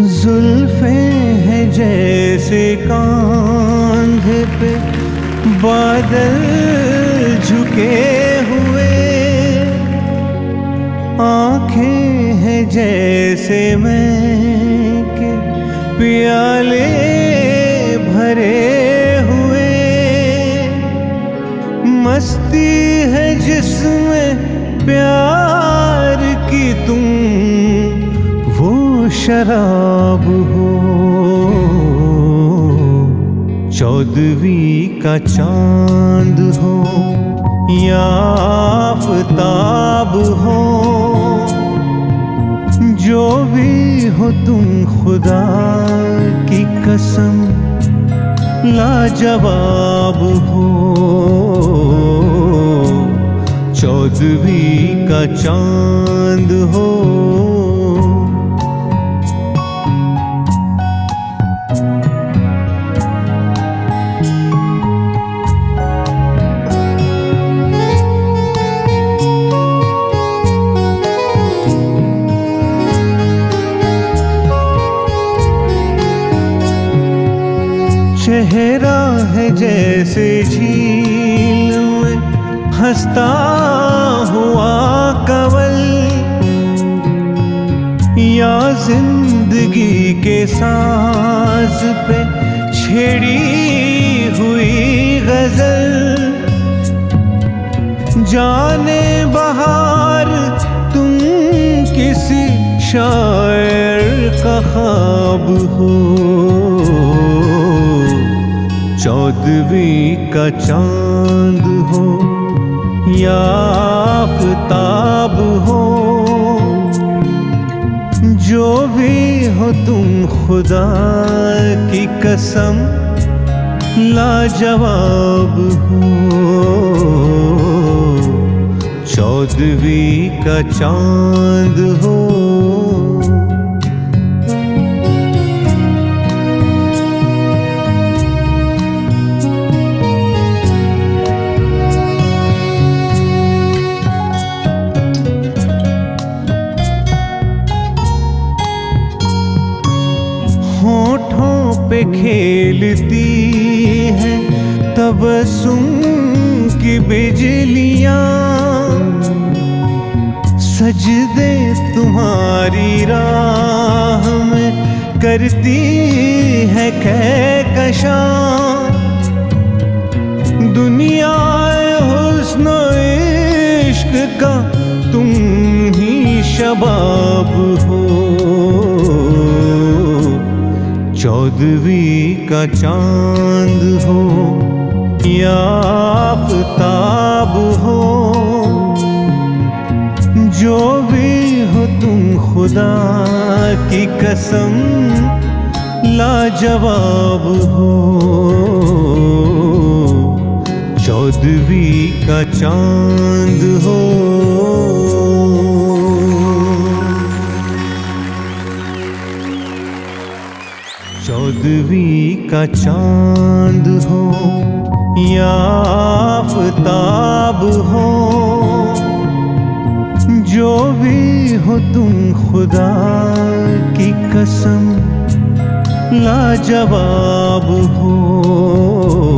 जुल्फे हैं जैसे कांधे पे बादल झुके हुए, आंखें हैं जैसे मैं के प्याले भरे हुए, मस्ती है जिसमें प्यार की तुम वो शराब हो। चौदहवीं का चांद हो या आफताब हो, जो भी हो तुम खुदा की कसम लाजवाब हो। चौदहवीं का चांद हो। चेहरा है जैसे झील में हंसता हुआ कंवल, या जिंदगी के साज पे छेड़ी हुई गजल। जाने बहार तुम किसी शायर का ख्वाब हो। चौदहवीं का चांद हो या आफताब हो, जो भी हो तुम खुदा की कसम लाजवाब हो। चौदहवीं का चांद हो। होठों पे खेलती है तबस्सुम की बिजलियां, सजदे तुम्हारी राह में करती है कहकशां। दुनिया हुस्न इश्क का तुम ही शबाब हो। चौदहवीं का चांद हो या आफताब हो, जो भी हो तुम खुदा की कसम लाजवाब हो। चौदहवीं का चांद हो। चौदहवीं का चांद हो या आफताब हो, जो भी हो तुम खुदा की कसम लाजवाब हो।